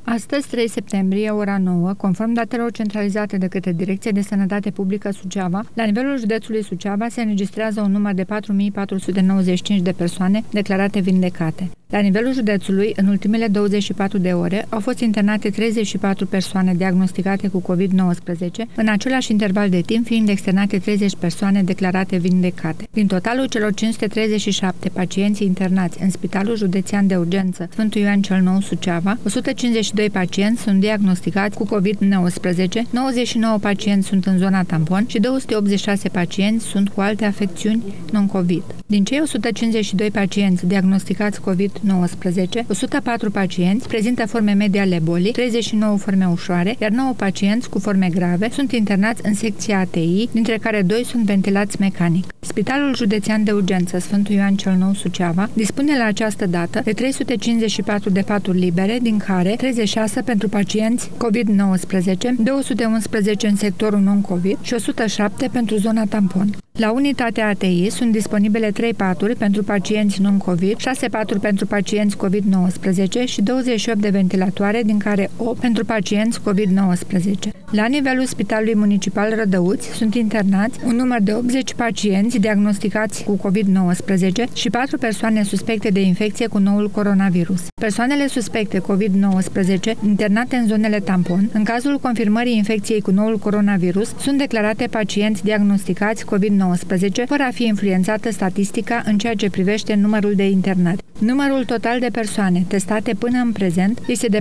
Astăzi, 3 septembrie, ora 9, conform datelor centralizate de către Direcția de Sănătate Publică Suceava, la nivelul județului Suceava se înregistrează un număr de 4.495 de persoane declarate vindecate. La nivelul județului, în ultimele 24 de ore, au fost internate 34 persoane diagnosticate cu COVID-19, în același interval de timp fiind externate 30 persoane declarate vindecate. Din totalul celor 537 pacienți internați în Spitalul Județean de Urgență Sfântul Ioan cel Nou Suceava, 152 pacienți sunt diagnosticați cu COVID-19, 99 pacienți sunt în zona tampon și 286 pacienți sunt cu alte afecțiuni non-COVID. Din cei 152 pacienți diagnosticați COVID-19, 104 pacienți prezintă forme medii ale bolii, 39 forme ușoare, iar 9 pacienți cu forme grave sunt internați în secția ATI, dintre care 2 sunt ventilați mecanic. Spitalul Județean de Urgență Sfântul Ioan cel Nou Suceava dispune la această dată de 354 de paturi libere, din care 36 pentru pacienți COVID-19, 211 în sectorul non-COVID și 107 pentru zona tampon. La unitatea ATI sunt disponibile 3 paturi pentru pacienți non-COVID, 6 paturi pentru pacienți COVID-19 și 28 de ventilatoare, din care 8 pentru pacienți COVID-19. La nivelul Spitalului Municipal Rădăuți sunt internați un număr de 80 pacienți diagnosticați cu COVID-19 și 4 persoane suspecte de infecție cu noul coronavirus. Persoanele suspecte COVID-19 internate în zonele tampon, în cazul confirmării infecției cu noul coronavirus, sunt declarate pacienți diagnosticați COVID-19, fără a fi influențată statistica în ceea ce privește numărul de internari. Numărul total de persoane testate până în prezent este de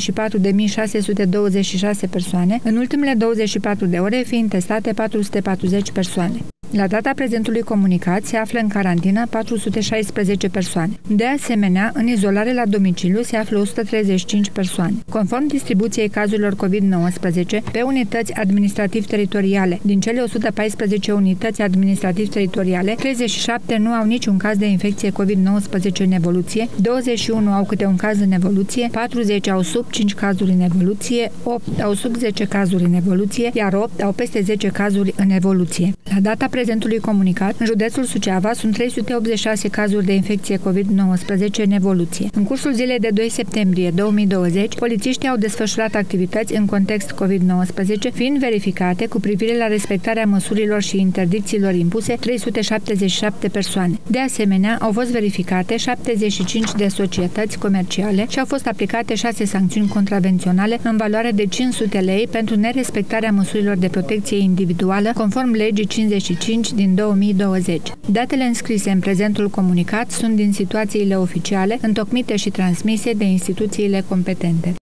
44.626 persoane, în ultimele 24 de ore fiind testate 440 persoane. La data prezentului comunicat se află în carantină 416 persoane. De asemenea, în izolare la domiciliu se află 135 persoane. Conform distribuției cazurilor COVID-19 pe unități administrativ-teritoriale, din cele 114 unități administrativ-teritoriale, 37 nu au niciun caz de infecție COVID-19 în evoluție, 21 au câte un caz în evoluție, 40 au sub 5 cazuri în evoluție, 8 au sub 10 cazuri în evoluție, iar 8 au peste 10 cazuri în evoluție. La data prezentului comunicat, în județul Suceava sunt 386 cazuri de infecție COVID-19 în evoluție. În cursul zilei de 2 septembrie 2020, polițiștii au desfășurat activități în context COVID-19, fiind verificate cu privire la respectarea măsurilor și interdicțiilor impuse 377 persoane. De asemenea, au fost verificate 75 de societăți comerciale și au fost aplicate 6 sancțiuni contravenționale în valoare de 500 lei pentru nerespectarea măsurilor de protecție individuală conform legii 55 din 2020. Datele înscrise în prezentul comunicat sunt din situațiile oficiale, întocmite și transmise de instituțiile competente.